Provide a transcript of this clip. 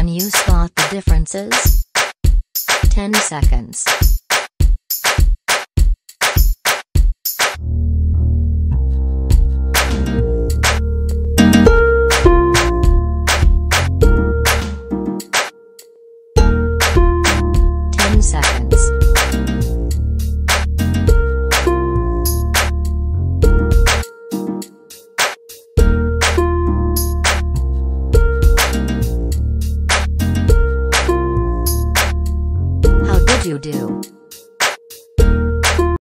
Can you spot the differences? 10 seconds. Seconds. How did you do?